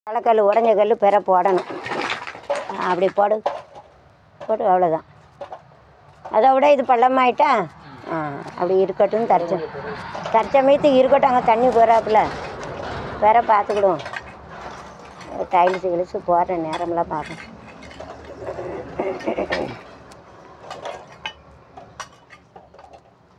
பழக்கல் உடஞ்ச கல் பெற போடணும். அப்படி போடு போட்டு அவ்வளோதான். அதை விட இது பள்ளமாயிட்டா அப்படி இருக்கட்டும். தற்சமயத்துக்கு இருக்கட்டும். அங்கே தண்ணி போகிறாப்புல வேற பார்த்துக்கிடுவோம். டைல்ஸு கிழிச்சு போடுற நேரமெல்லாம் பார்க்கணும்.